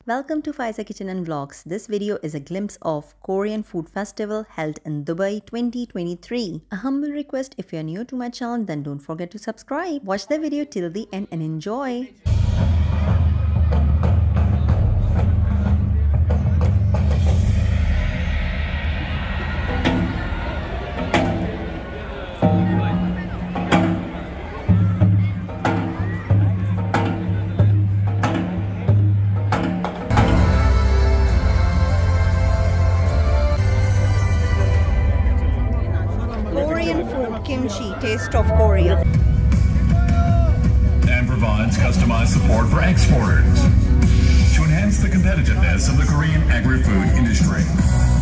Welcome to Faiza Kitchen and Vlogs. This video is a glimpse of Korean Food Festival held in Dubai 2023. A humble request, if you're new to my channel, then don't forget to subscribe. Watch the video till the end and enjoy. Korean food, kimchi, taste of Korea. And provides customized support for exporters to enhance the competitiveness of the Korean agri-food industry.